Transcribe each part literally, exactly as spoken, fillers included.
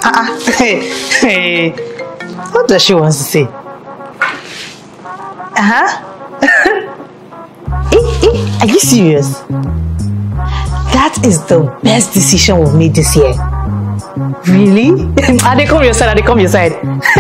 Uh, hey, hey, what does she want to say? Uh-huh. eh, eh, are you serious? That is the best decision we've made this year. Really? I they come your side, I they come your side.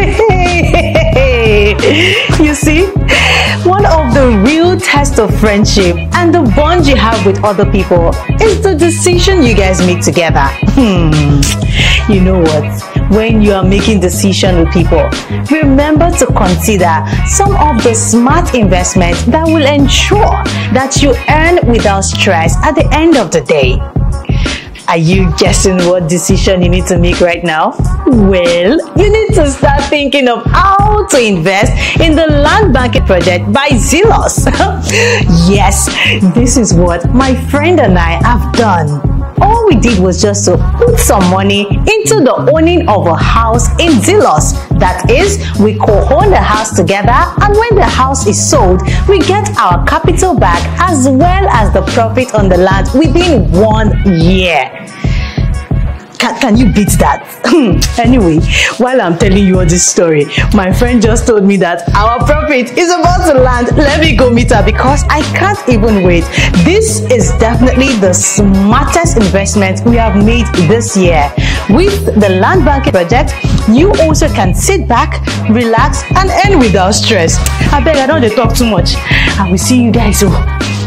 You see, one of the real tests of friendship and the bond you have with other people is the decision you guys make together. Hmm. You know what? When you are making decisions with people, remember to consider some of the smart investments that will ensure that you earn without stress at the end of the day. Are you guessing what decision you need to make right now? Well, you need to start thinking of how to invest in the land banking project by Zelos. Yes, this is what my friend and I have done. All we did was just to put some money into the owning of a house in Zelos. That is, we co-own the house together, and when the house is sold, we get our capital back as well as the profit on the land within one year. Can, can you beat that? Anyway, while I'm telling you all this story, my friend just told me that our profit is about to land. Let me go meet her because I can't even wait. This is definitely the smartest investment we have made this year. With the land banking project, you also can sit back, relax, and earn without stress. I beg, I don't want to talk too much. I will see you guys. Oh.